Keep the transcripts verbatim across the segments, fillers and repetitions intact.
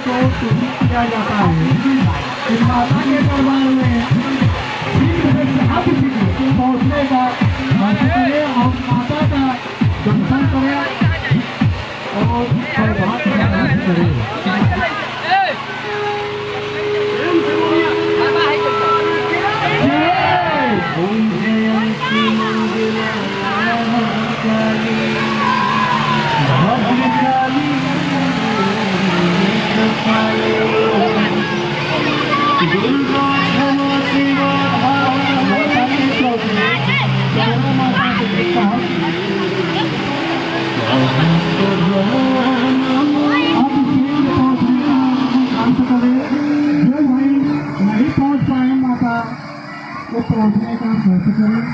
को सूचित किया जाता है कि माता के दरबार में शीघ्र से अतिशीघ्र पहुँचने का प्रयास करें और माता का दर्शन करें और सौभाग्य प्राप्त करें। पहुँचने का प्रयास करें।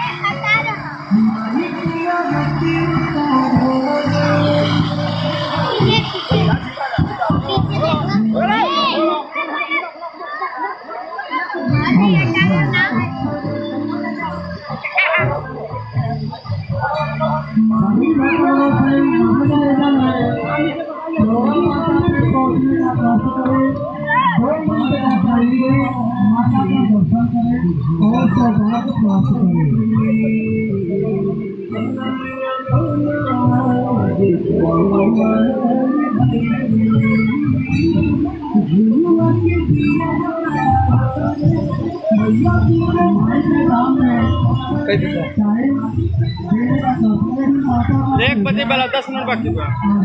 माता का दर्शन करें और सौभाग्य प्राप्त एक बजे वाला दस मिनट बाकी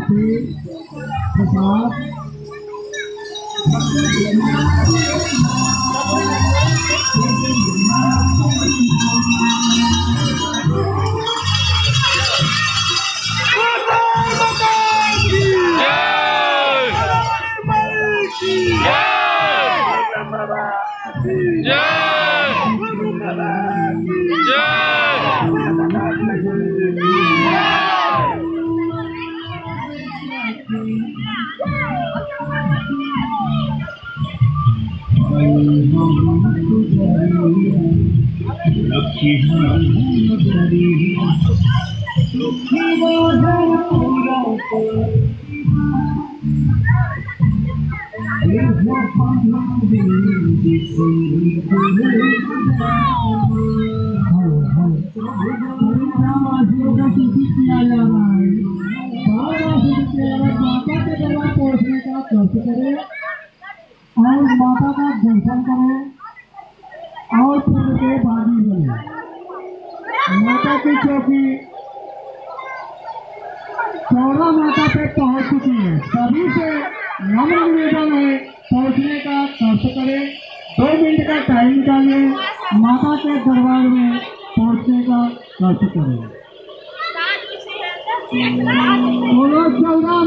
और माता का दर्शन करें और फूल के बागी बने। माता की चौकी चौड़ा माता पे पहुंच चुकी है। सभी से नम्र निवेदन है पहुंचने का कष्ट करें। दो मिनट का टाइम निकालिए, माता के दरबार में पहुंचने का कष्ट करें। बोलो चौड़ा